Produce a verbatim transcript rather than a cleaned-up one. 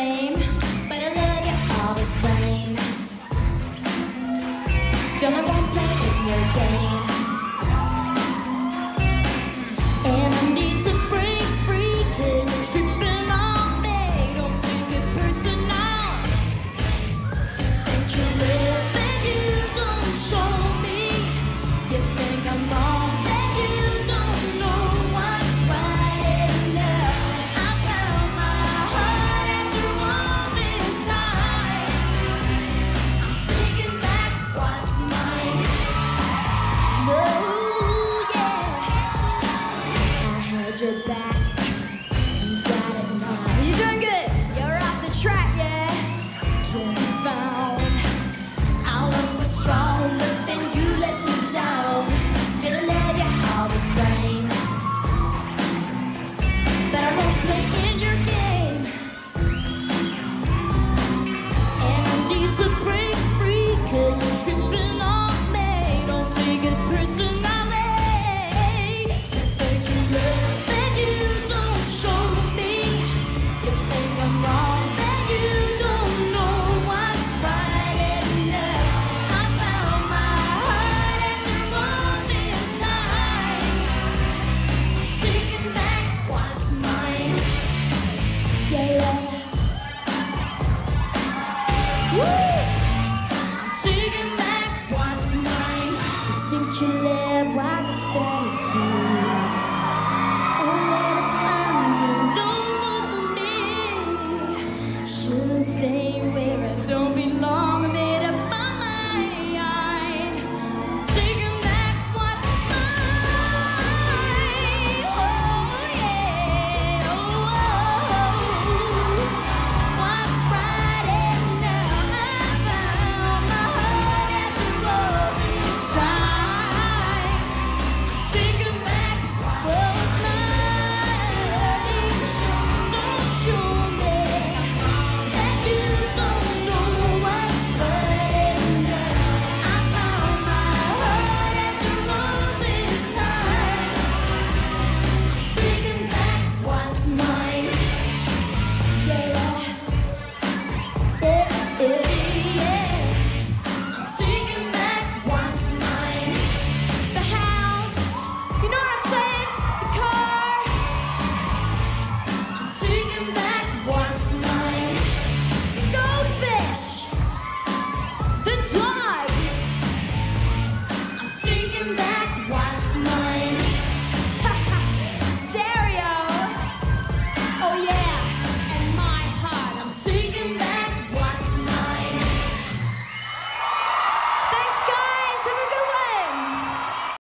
game, but I love you all the same. Still I won't play in your game, and I need to break free, 'cause you're tripping on me. Don't take it personal. Think you live and you don't show me. You think I'm wrong, that you don't know what's right enough. I found my heart after all this time. I'm taking back what's mine. No, yeah, I had your back. He's got it now. You're doing good. You're off the track, yeah. Can't be found. Our love was strong, but then you let me down. Still I love you all the same, but I won't play in your game, and I need to break free, 'cause you're tripping on me. Don't take it personally. You think you love, then you don't show me. You think I'm wrong, then you don't know what's right enough. I found my heart after all this time. Taking back what's mine. Yeah, yeah. Woo! I'm taking back what's mine. To think you live was a fantasy. Only to find you don't look for me. Shouldn't stay with